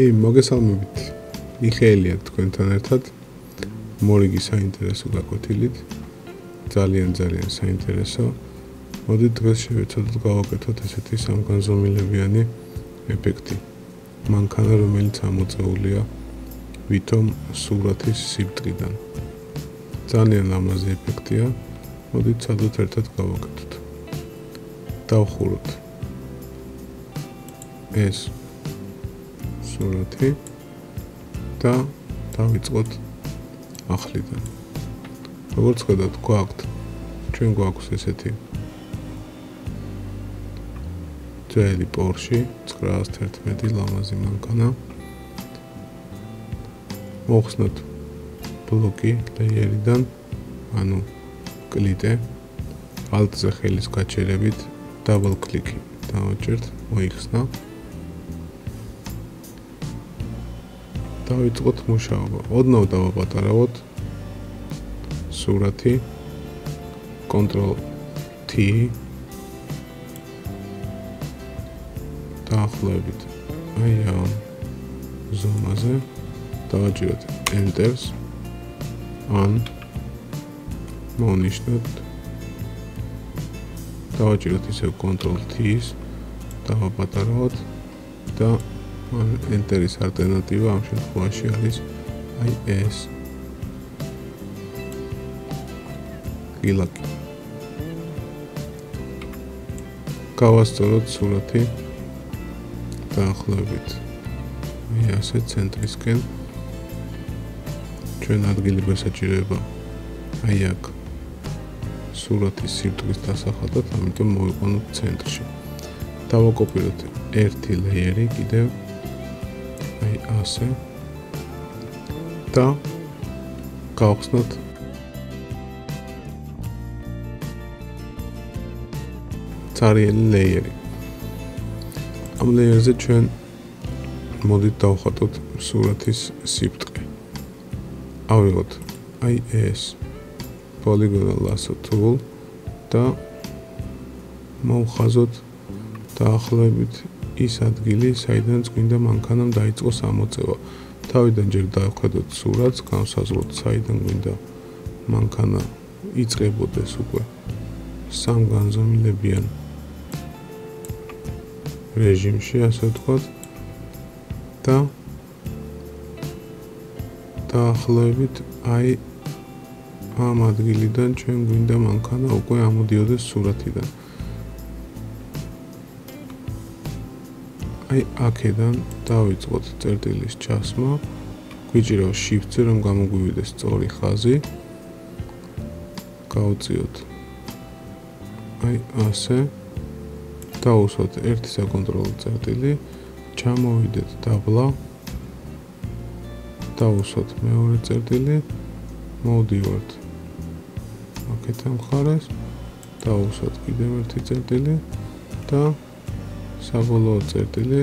მოგესალმებით. მიხეილია თქვენთან ერთად მორიგი საინტერესო გაკვეთილით. ძალიან საინტერესო. მოდით დღეს შევეცადოთ გავაკეთოთ ესეთი სამგანზომილებიანი ეფექტი. მანქანა, რომელიც ამოწეულია ვითომ სურათის სიბრტყიდან. ძალიან ლამაზი ეფექტია. მოდით ცადოთ ერთად გავაკეთოთ. დავხუროთ ეს სურათი და დავიწყოთ ახლიდან. როგორც ხედავთ, გვაქვს ესეთი ძველი Porsche 911 ლამაზი მანქანა. მოხსნათ ბლოკი ლეიერიდან, ანუ კლიტე, Alt-ზე ხელის გაჩერებით დაბლ კლიკი დავაჭერთ, მოიხსნა. დავიწყოთ მუშაობა. ოდნავ დავაპატარავოთ სურათი Ctrl+T დაახლოებით აი ამ ზომაზე დავაჭიროთ Enter-ს ან მონიშნოთ დავაჭიროთ ისევ Ctrl+T-ს დავაპატარავოთ და Enter-ის ალტერნატივა ამ შემთხვევაში არის აი ეს გილაკი. გავასწოროთ სურათი დაახლოებით აი ასე ცენტრისკენ. ჩვენ ადგილი გვესაჭიროება აი აქ სურათის სიბრტყის დასახადად, ამიტომ მოვიყვანოთ ცენტრში. დავაკოპიროთ ერთი ლეიერი კიდევ აი ასე და გავხსნათ წარიელი ლეიერი. ამ ლეიერზე ჩვენ მოდით დავხატოთ სურათის სიბრტყე. ავიღოთ აი ეს polygonal lasso tool და მოვხაზოთ დაახლოებით ის ადგილი, საიდანაც გვინდა მანქანამ დაიწყოს ამოწევა. თავიდან ჯერ დავხედოთ სურათს, განსაზღვროთ საიდან გვინდა მანქანა იწყებოდეს უკვე სამგანზომილებიან რეჟიმში, ასე ვთქვათ, და დაახლოებით აი ამ ადგილიდან ჩვენ გვინდა მანქანა უკვე ამოდიოდეს სურათიდან. აი აქედან დავიწყოთ წერტილის ჩასმა, გვიჭირავს Shift-ზე, რომ გამოგვივიდეს სწორი ხაზი. გავუწიოთ აი ასე. დავუსვათ ერთი საკონტროლო წერტილი, ჩამოვიდეთ დაბლა, დავუსვათ მეორე წერტილი, მოვდივართ აქეთან მხარეს, დავუსვათ კიდევ ერთი წერტილი და საბოლოო წერტილი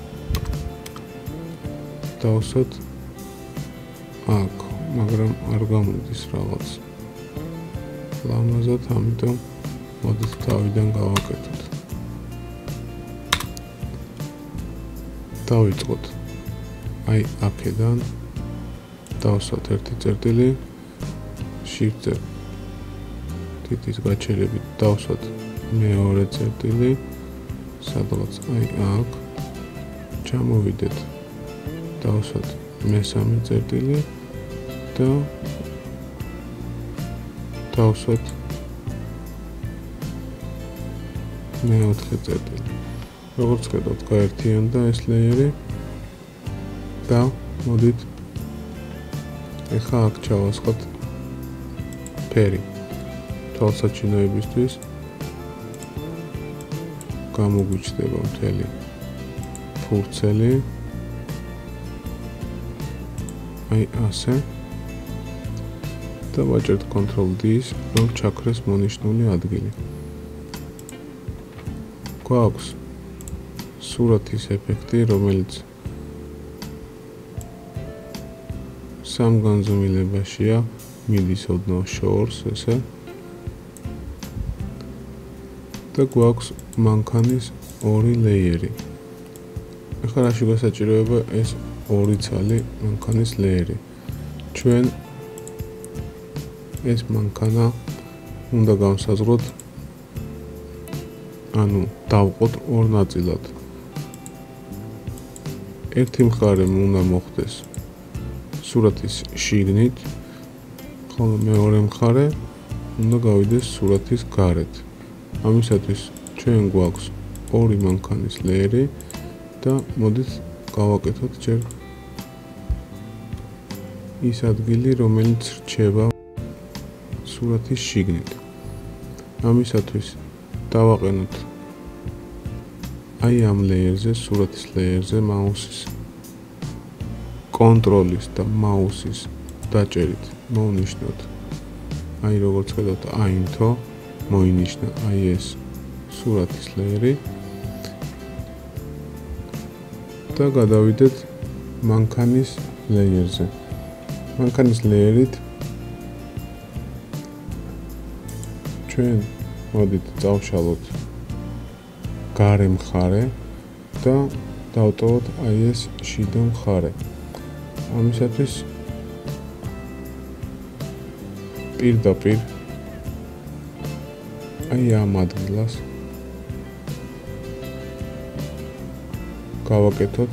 დავუსვათ აქ, მაგრამ არ გამოდის რაღაც ლამაზად, ამიტომ მოდით თავიდან გავაკეთოთ. დავიწყოთ აი აქედან, დავუსვათ ერთი წერტილი, Shift-ზე თითის გაჩერებით დავუსვათ მეორე წერტილი, სადღაც აი აქ, ჩამოვიდეთ, დავუსვათ მესამე წერტილი და დავუსვათ მეოთხე წერტილი. როგორც ხედავთ, გაერთიანდა ეს ლეიერი და მოდით ეხლა აქ ჩავასხოთ ფერი. თვალსაჩინოებისთვის გამოგვიჩნდება მთელი ფურცელი აი ასე და ვაჭერთ Ctrl+D-ს, რომ ჩაქრეს მონიშნული ადგილი. გვაქვს სურათის ეფექტი, რომელიც სამგანზომილებაშია, მიდის ოდნავ შორს, ესე. და გვაქვს მანქანის ორი ლეიერი. ეხლა რაში გვესაჭიროება ეს ორი ცალი მანქანის ლეერი. ჩვენ ეს მანქანა უნდა გავსაზღვროთ, ანუ დავყოთ ორ ნაწილად. ერთი მხარე უნდა მოხდეს სურათის შიგნით, ხოლო მეორე მხარე უნდა გავიდეს სურათის გარეთ. ამისათვის ჩვენ გვაქვს ორი მანქანის ლეერი და მოდით გავაკეთოთ ჯერ ის ადგილი, რომელიც რჩება სურათის შიგნით. ამისათვის დავაყენოთ აი ამ ლეიერზე, სურათის ლეიერზე მაუსის კონტროლის და მაუსის დაჭერით მოვნიშნოთ აი როგორც ხედავთ აინთო, მოინიშნა აი ეს სურათის ლეერი და გადავიდეთ მანქანის ლეიერზე. მანქანის ლეიერით ჩვენ მოდით წავშალოთ გარე მხარე და დავტოვოთ აი ეს შიდა მხარე. ამისათვის პირდაპირ აი ამ ადგილას გავაკეთოთ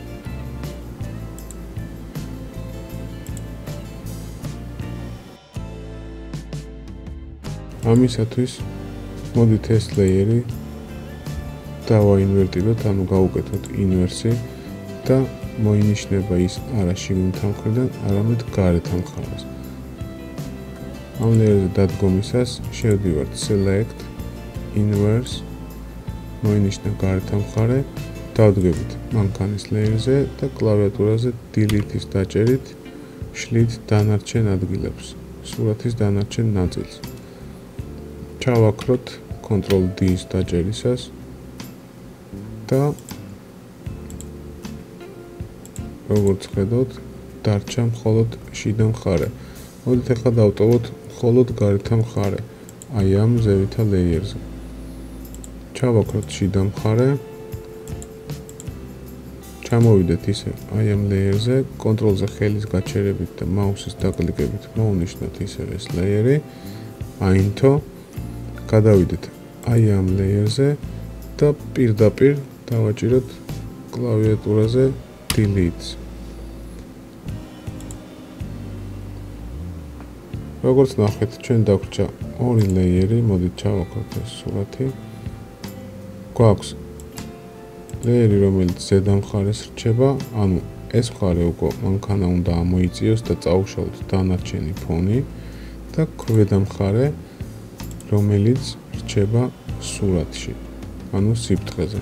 ამისათვის მოდით ეს ლეიერი დავაინვერტიროთ, ანუ გავუკეთოთ ინვერსი და მოინიშნება ის არა შიგნით ამ მხრიდან, არამედ გარეთ ამ მხარეს. ამ ლეიერზე დადგომისას შევდივართ select inverse, მოინიშნა გარეთ ამ მხარე, დავდგებით მანქანის ლეიერზე და კლავიატურაზე delete-ის დაჭერით შლით დანარჩენ ადგილებს, სურათის დანარჩენ ნაწილს. ჩავაქროთ Ctrl D-ის დაჭერისას და როგორც ხედავთ, დარჩა მხოლოდ შიდა მხარე. მოდით ახლა დავტოვოთ მხოლოდ გარეთა მხარე, აი ამ ზევითა ლეიერზე. ჩავაქროთ შიდა მხარე, ჩამოვიდეთ ისე აი ამ ლეიერზე, Ctrl-ზე ხელის გაჩერებით და მაუსის დაკლიკებით მოვნიშნოთ ისე ეს ლეიერი, აინთო, გადავიდეთ აი ამ ლეიერზე და პირდაპირ დავაჭიროთ კლავიატურაზე delete. როგორც ნახეთ, ჩვენ დაგვრჩა ორი ლეიერი, მოდით ჩავაქროთ ეს სურათი. გვაქვს ლეიერი, რომელიც ზედა მხარეს რჩება, ანუ ეს მხარე უკვე მანქანა უნდა ამოიწიოს და წაუშალოთ დანარჩენი ფონი და ქვედა მხარე, რომელიც რჩება სურათში, ანუ სიფრთხეზე.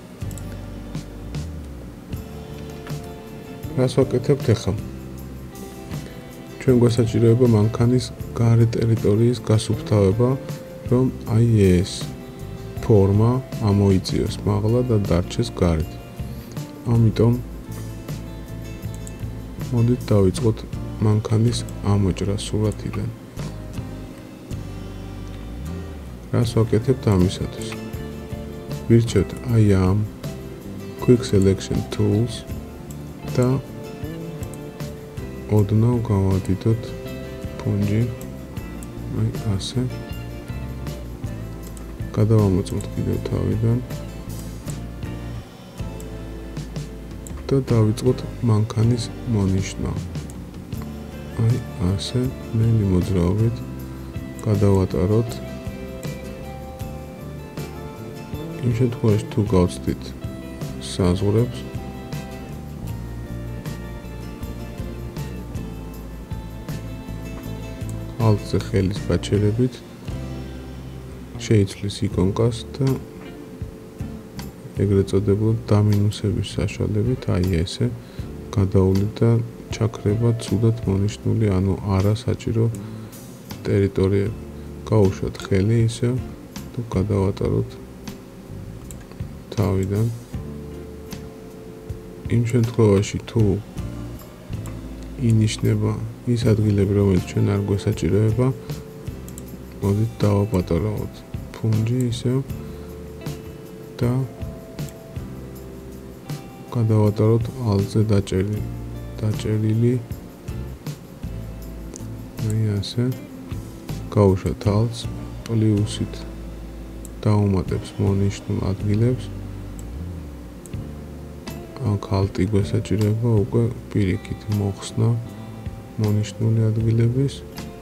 რას ვაკეთებთ ახლა? ჩვენ გვესაჭიროება მანქანის გარე ტერიტორიის გასუფთავება, რომ აი ეს ფორმა ამოიწიოს მაღლა და დარჩეს გარეთ. ამიტომ მოდით დავიწყოთ მანქანის ამოჭრა სურათიდან. რას ვაკეთებთ ამისათვის? ვირჩევთ აი ამ Quick Selection Tools და ოდნავ გავადიდოთ ფონჯი, აი ასე. გადავამოწმოთ კიდევ თავიდან და დავიწყოთ მანქანის მონიშნა. აი ასე, ნელი მოძრაობით გადავატაროთ. იმ შემთხვევაში თუ გავცდით საზღვრებს, Alt-ზე ხელის გაჩერებით შეიცვლის იკონკას და ეგრეთ წოდებული დამინუსების საშუალებით აი ესე გადავლით და ჩაქრება ცუდად მონიშნული, ანუ არასაჭირო ტერიტორიები. გავუშვათ ხელი ისევ და გადავატაროთ თავიდან. იმ შემთხვევაში თუ ინიშნება ის ადგილები, რომელიც ჩვენ არ გვესაჭიროება, მოდით დავაპატარავოთ ფუნჯი ისევ და გადავატაროთ ალზე დაჭერილი აი ასე გავუშვათ ალს პლუსით დაუმატებს მონიშნულ ადგილებს აქ ალტი გვესაჭიროება უკვე პირიქით მოხსნა მონიშნული ადგილების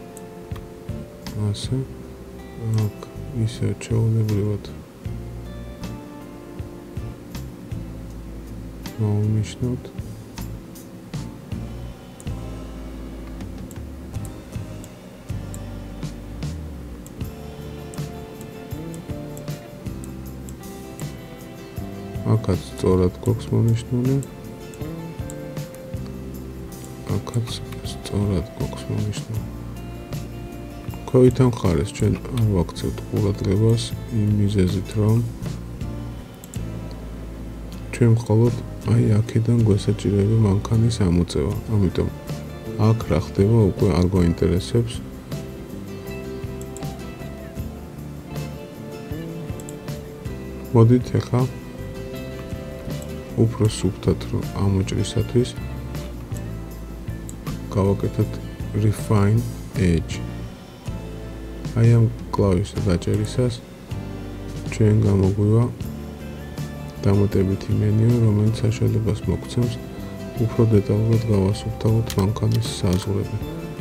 ასე აქ ისე ჩვეულებრივად მოვნიშნოთ აქაც სწორად გვაქვს მონიშნული აქაც სწორად გვაქვს მონიშნული ქვეითამ მხარეს ჩვენ არ ვაქცევთ ყურადღებას იმ მიზეზით რომ ჩვენ მხოლოდ აი აქედან გვესაჭიროება მანქანის ამოწევა ამიტომ აქ რა ხდება უკვე არ გვაინტერესებს მოდით ახლა უფრო სუფთად რომ ამოჭრისათვის გავაკეთოთ refine edge აი ამ კლავიშზე დაჭერისას ჩვენ გამოგვივა დამატებითი მენიუ რომელიც საშუალებას მოგცემს უფრო დეტალურად გავასუფთავოთ მანქანის საზღვრები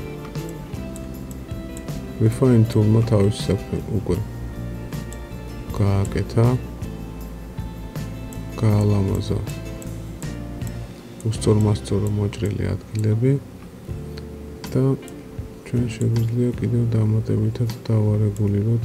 refine tool-მა თავისი საქმე უკვე გააკეთა გაალამაზა უსწორმასწორო მოჭრილი ადგილები და ჩვენ შეგვიძლია კიდევ დამატებითად დავარეგულიროთ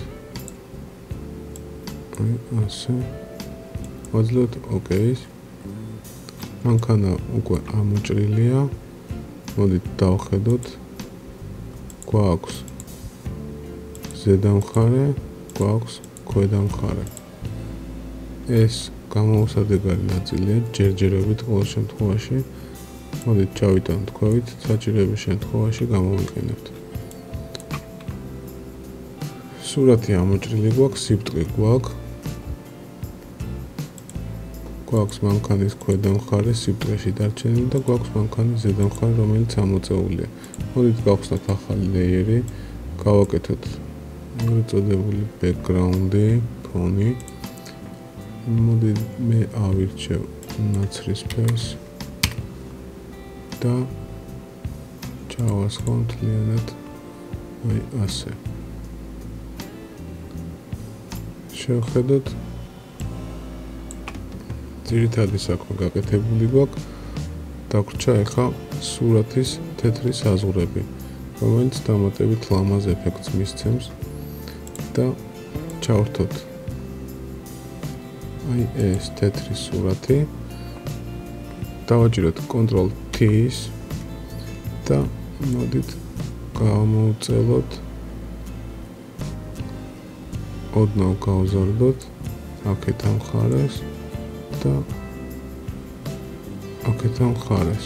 აი ასე ვაძლევთ OK-ს მანქანა უკვე ამოჭრილია მოდით დავხედოთ გვაქვს ზედა მხარე გვაქვს ქვედა მხარე ეს გამოუსადეგარი ნაწილია ჯერჯერობით ყოველ შემთხვევაში მოდით ჩავიტანოთ ქვევით საჭიროების შემთხვევაში გამოვიყენებთ სურათი ამოჭრილი გვაქვს სიბრტყე გვაქვს მანქანის ქვედა მხარე სიბრტყეში დარჩენილი და გვაქვს მანქანის ზედა მხარე რომელიც ამოწეულია მოდით გავხსნათ ახალი ლეიერი გავაკეთოთ ეგრეთ წოდებული ბექგრაუნდი ფონი მოდით მე ავირჩევ ნაცრისფერს და ჩავასხო მთლიანად აი ასე შევხედოთ ძირითადი საქმე გაკეთებული გვაქვს დაგვრჩა ახლა სურათის თეთრი საზღვრები რომელიც დამატებით ლამაზ ეფექტს მისცემს და ჩავრთოთ აი ეს თეთრი სურათი დავაჭიროთ Ctrl+T-ს და მოდით გამოვწელოთ ოდნავ გავზარდოთ აქეთ ამ მხარეს და აქეთ ამ მხარეს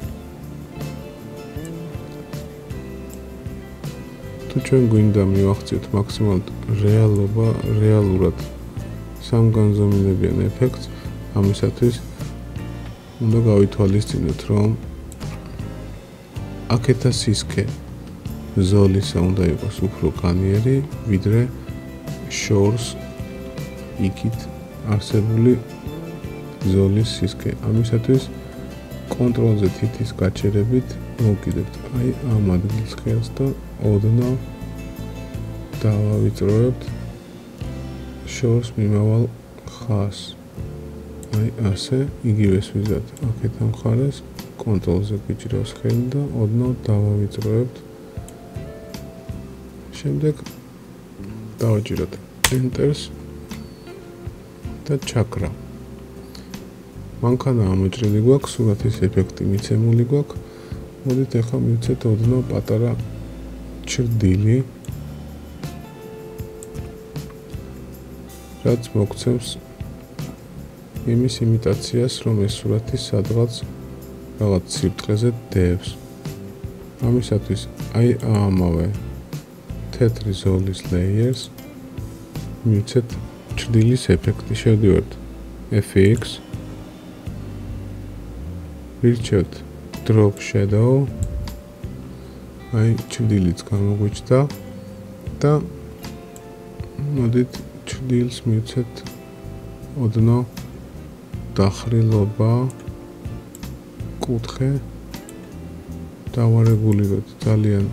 თუ ჩვენ გვინდა მივახციოთ მაქსიმალურად რეალურად სამგანზომილებიან ეფექტს ამისათვის უნდა გავითვალისწინოთ რომ აქეთა სისქე ზოლისა უნდა იყოს უფრო განიერი ვიდრე შორს იქით არსებული ზოლის სისქე ამისათვის კონტროლზე თითის გაჩერებით მოვკიდებთ აი ამ ადგილს ხელს და ოდნავ დავავიწროებთ შორს მიმავალ ხაზს აი ასე იგივეს ვიზat აქეთ ამ მხარეს კონტროლზე გიჭირავს ხელი და ოდნავ დავავიწროებთ შემდეგ დავაჭიროთ Enter-ს და ჩაქრა მანქანა ამოჭრილი გვაქვს სურათის ეფექტი მიცემული გვაქვს მოდით ახლა მივცეთ ოდნავ პატარა ჩრდილი რაც მოგცემს იმის იმიტაციას რომ ეს სურათი სადღაც რაღაც სიბრტყეზე დევს ამისათვის აი ამავე თეთრი ზოლის layers მივცეთ ჩრდილის ეფექტი შევდივართ FX ვირჩევთ drop shadow, აი ჭრდილიც გამოგვიჩნდა და მოდით ჭრდილს მივცეთ ოდნავ დახრილობა კუთხე დავარეგულიროთ ძალიან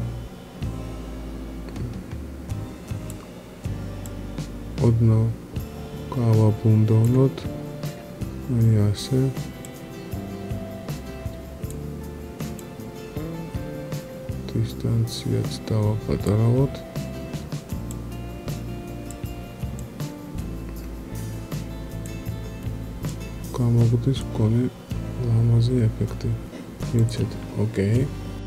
ოდნავ გავაბუნდოვნოთ აი ასე დისტანციაც დავაპატარავოთ გამოგვდის მქონე ლამაზი ეფექტი ვიცით ოკეი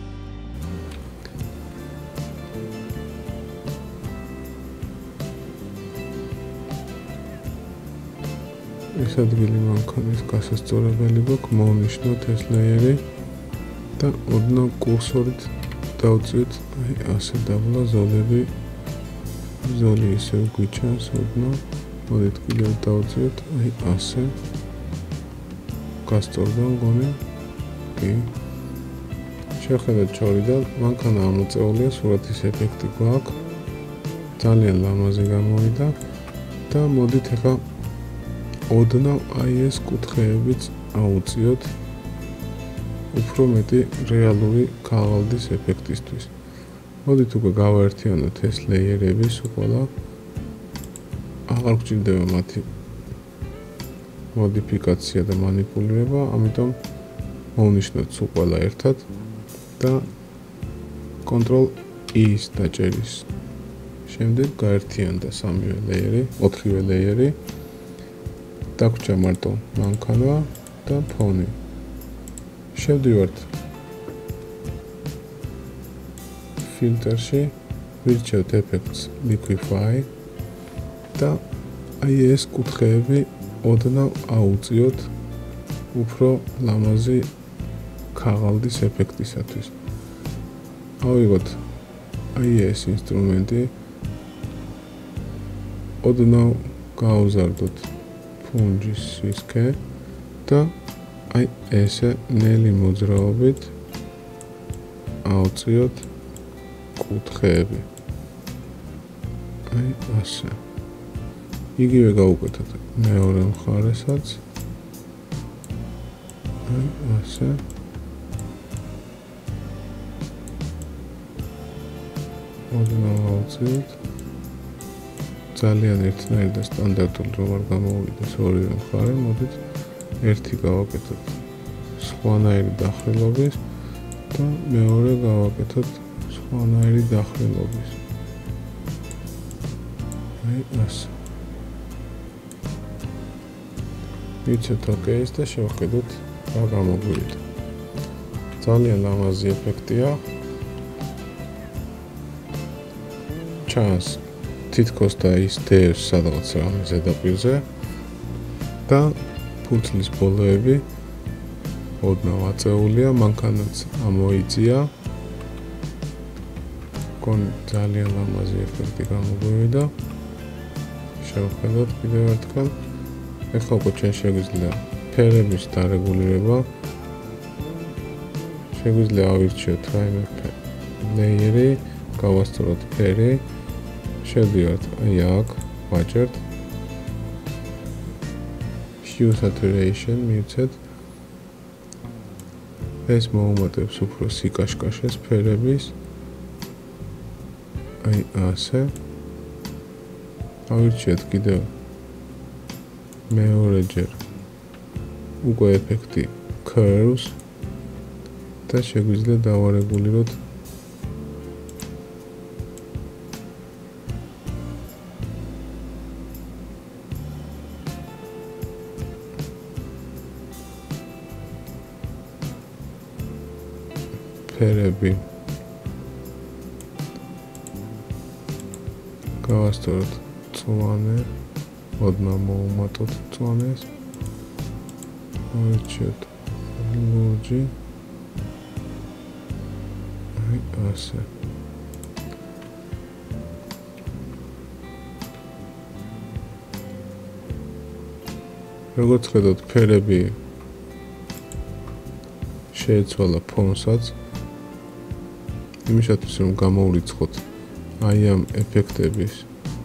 ეს ადგილი მანქანის გასასწორებელი გვაქვს მოვნიშნოთ ეს ლეიერი და ოდნავ კურსორით დავწვით აი ასე დაბლა ზოლები ზოლი ისევ გვიჩანს ოდნავ მოდით კიდევ დავწვით აი ასე გასწორდა მგონი კი შევხედოთ ჩორიდან მანქანა ამოწეულია სურათის ეფექტი გვაქვს ძალიან ლამაზი გამოვიდა და მოდით ახლა ოდნავ აი ეს კუთხეებიც აუწიოთ უფრო მეტი რეალური ქაღალდის ეფექტისთვის. მოდით უკვე გავაერთიანოთ ეს ლეიერები სულ აღარ გვჭირდება მათი მოდიფიკაცია და მანიპულირება, ამიტომ მოვნიშნოთ სულ ყველა ერთად და Ctrl E-ს დაჭერის შემდეგ გაერთიანდა სამივე ლეიერი, 4-ვე ლეიერი. დაგვრჩა მარტო მანქანა და ფონი. შევდივართ ფილტრში, ვირჩევთ Effects Liquify და აი ეს კუთხეები ოდნავ აუწიოთ უფრო ლამაზი ქაღალდის ეფექტისათვის. ავიღოთ აი ეს ინსტრუმენტი, ოდნავ გავუზარდოთ ფუნჯის სისქე და აი ესე ნელი მოძრაობით აუწიოთ კუთხეები. აი ასე. იგივე გავუკეთოთ მეორე მხარესაც. აი ასე. ოდნავ აუწიოთ. ძალიან ერთნაირი და სტანდარტული რომ არ გამოვიდეს ორივე მხარე, მოდით ერთი გავაკეთოთ სხვანაირი დახრილობის და მეორე გავაკეთოთ სხვანაირი დახრილობის. აი ასე. ვიცით ოკეის და შევხედოთ რა გამოგვივიდა. ძალიან ლამაზი ეფექტია. ჩანს თითქოს და ის დევს სადღაც რამე ზედაპირზე და ფურცლის ბოლოები ოდნავ აწეულია, მანქანაც ამოიწია. მგონი ძალიან ლამაზი ეფექტი გამოგვივიდა. შევხედოთ კიდევ ერთხელ. ეხლა უკვე ჩვენ შეგვიძლია ფერების დარეგულირება. შეგვიძლია ავირჩიოთ რაიმე ლეიერი, გავასწოროთ ფერი. შევდივართ აი აქ, ვაჭერთ. Hue saturation მივცეთ. ეს მოუმატებს უფრო სიკაშკაშეს ფერების. აი ასე. ავირჩიეთ კიდევ მეორეჯერ უკვე ეფექტი curves და შეგვიძლია დავარეგულიროთ ფერები. გავასწოროთ მწვანე, ოდნავ მოვუმატოთ მწვანეს. ავირჩიოთ ლურჯი. აი ასე. როგორც ხედავთ, ფერები შეეცვალა ფონსაც იმისათვის რომ გამოვრიცხოთ აი ამ ეფექტების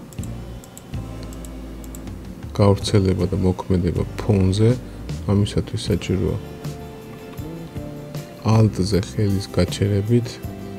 გავრცელება და მოქმედება ფონზე ამისათვის საჭიროა Alt-ზე ხელის გაჩერებით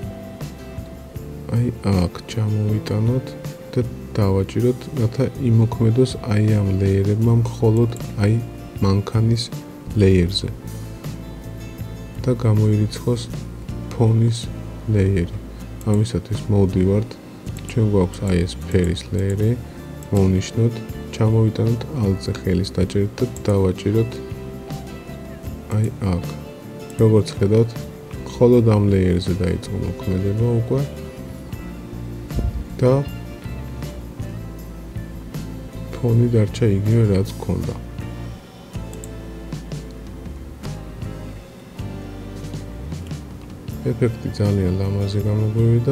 აი აქ ჩამოვიტანოთ და დავაჭიროთ რათა იმოქმედოს აი ამ ლეიერებმა მხოლოდ აი მანქანის ლეიერზე და გამოირიცხოს ფონის ლეიერი ამისათვის მოვდივართ ჩვენ გვაქვს აი ეს ფერის ლეიერი მოვნიშნოთ ჩამოვიტანოთ Alt-ზე ხელის დაჭერით და დავაჭიროთ აი აქ როგორც ხედავთ მხოლოდ ამ ლეიერზე დაიწყო მოქმედება უკვე და ფონი დარჩა იგივე რაც გქონდა ეფექტი ძალიან ლამაზი გამოგვივიდა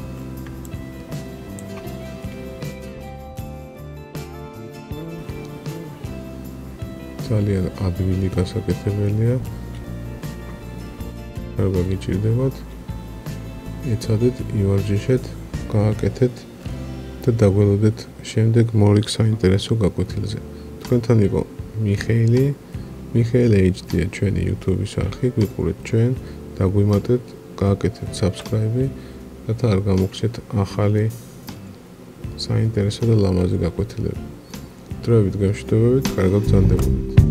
ძალიან ადვილი გასაკეთებელია არ გაგიჭირდებათ ეცადეთ ივარჯიშეთ გააკეთეთ და დაგველოდეთ შემდეგ მორიგ საინტერესო გაკვეთილზე თქვენთან იყო მიხეილი HD-ია ჩვენი YouTube-ის არხი გვიყურეთ ჩვენ დაგვიმატეთ გააკეთეთ subscribe რათა არ გამოგცეთ ახალი საინტერესო და ლამაზი გაკვეთილები დროებით გამშვიდობებით კარგად გრძანდებოდეთ